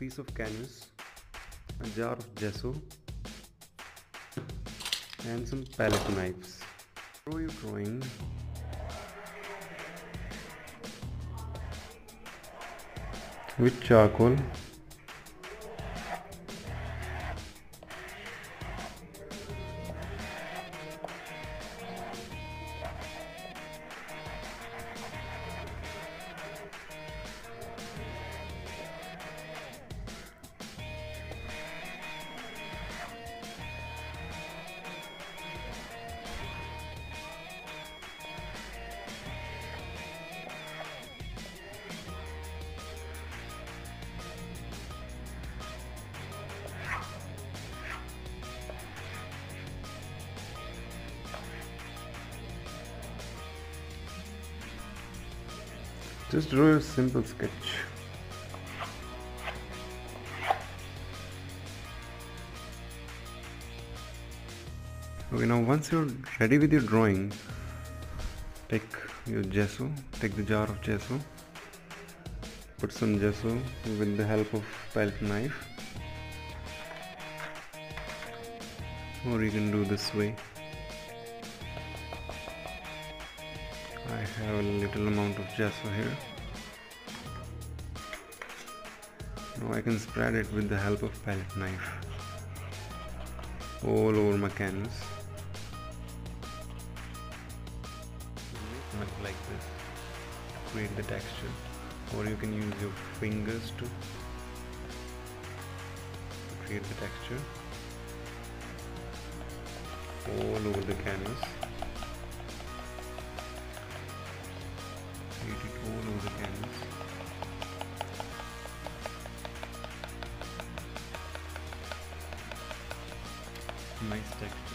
piece of canvas, a jar of gesso, and some palette knives. Draw your drawing with charcoal. Just draw a simple sketch. Okay, now once you're ready with your drawing, take your gesso, take the jar of gesso, put some gesso with the help of palette knife, or you can do this way. I have a little amount of gesso here. Now I can spread it with the help of palette knife all over my canvas. Like this to create the texture, or you can use your fingers to create the texture all over the canvas. Create it all over the canvas. Nice texture.